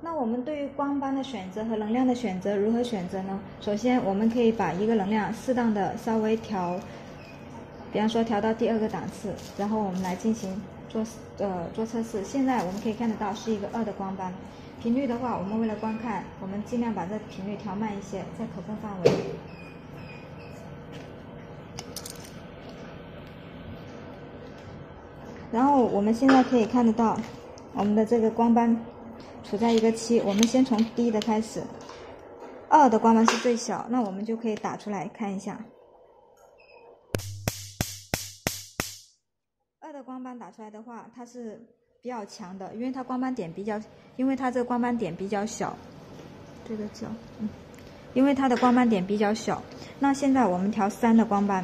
那我们对于光斑的选择和能量的选择如何选择呢？首先，我们可以把一个能量适当的稍微调，比方说调到第2个档次，然后我们来进行做测试。现在我们可以看得到是一个2的光斑，频率的话，我们为了观看，我们尽量把这频率调慢一些，在可控范围。然后我们现在可以看得到，我们的这个光斑处在一个7，我们先从低的开始，2的光斑是最小，那我们就可以打出来看一下。2的光斑打出来的话，它是比较强的，因为它这个光斑点比较小，这个角，因为它的光斑点比较小。那现在我们调3的光斑，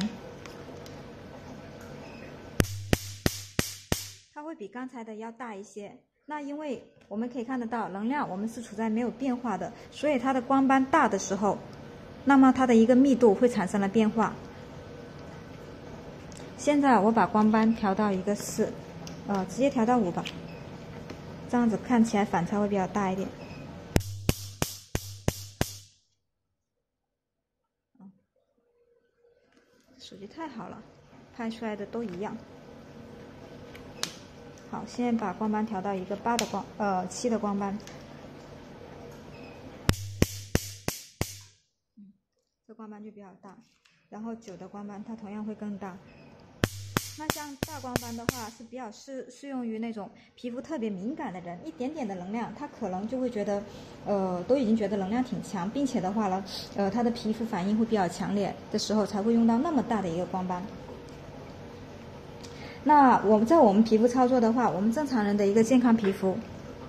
它会比刚才的要大一些。那因为我们可以看得到，能量我们是处在没有变化的，所以它的光斑大的时候，那么它的一个密度会产生了变化。现在我把光斑调到一个4，直接调到5吧，这样子看起来反差会比较大一点。手机太好了，拍出来的都一样。好，现在把光斑调到一个7的光斑，这光斑就比较大。然后9的光斑它同样会更大。那像大光斑的话是比较适用于那种皮肤特别敏感的人，一点点的能量他可能就会觉得，都已经觉得能量挺强，并且的话呢，他的皮肤反应会比较强烈的时候才会用到那么大的一个光斑。那我们皮肤操作的话，我们正常人的一个健康皮肤，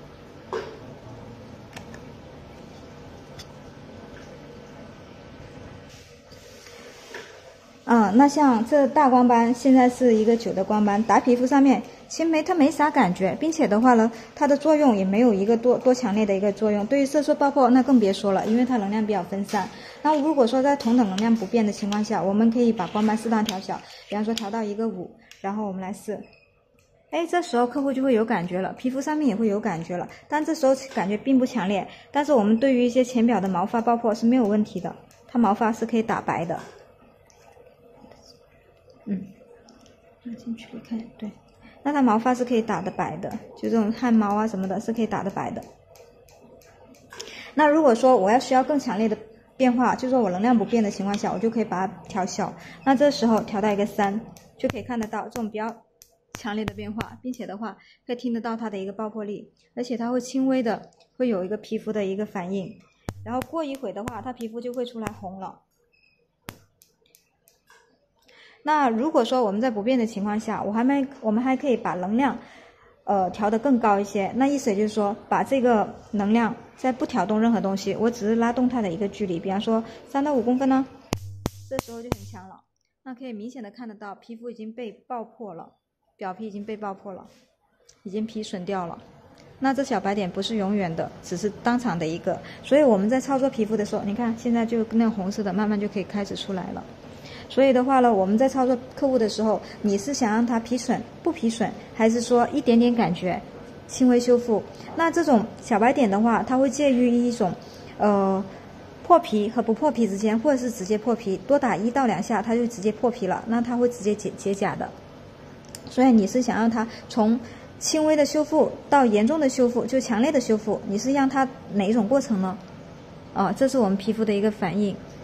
那像这大光斑现在是一个9的光斑，打皮肤上面其实它没啥感觉，并且的话呢，它的作用也没有一个多强烈的一个作用。对于色素爆破那更别说了，因为它能量比较分散。那如果说在同等能量不变的情况下，我们可以把光斑适当调小，比方说调到一个5，然后我们来试。这时候客户就会有感觉了，皮肤上面也会有感觉了，但这时候感觉并不强烈。但是我们对于一些浅表的毛发爆破是没有问题的，它毛发是可以打白的。拿进去看，对，那它毛发是可以打得白的，就这种汗毛啊什么的是可以打得白的。那如果说我需要更强烈的变化，就是说我能量不变的情况下，我就可以把它调小。那这时候调到一个3，就可以看得到这种比较强烈的变化，并且的话可以听得到它的一个爆破力，而且它会轻微的会有一个皮肤的一个反应，然后过一会的话，它皮肤就会出来红了。那如果说我们在不变的情况下，我们还可以把能量调得更高一些。那意思也就是说，把这个能量在不调动任何东西，我只是拉动它的一个距离，比方说3到5公分呢，这时候就很强了。那可以明显的看得到皮肤已经被爆破了，表皮已经被爆破了，已经皮损掉了。那这小白点不是永远的，只是当场的一个。所以我们在操作皮肤的时候，你看现在就那红色的慢慢就可以开始出来了。所以的话呢，我们在操作客户的时候，你是想让它皮损不皮损，还是说一点点感觉轻微修复？那这种小白点的话，它会介于一种破皮和不破皮之间，或者是直接破皮，多打1到2下它就直接破皮了，那它会直接结痂的。所以你是想让它从轻微的修复到严重的修复，就强烈的修复，你是让它哪一种过程呢？这是我们皮肤的一个反应。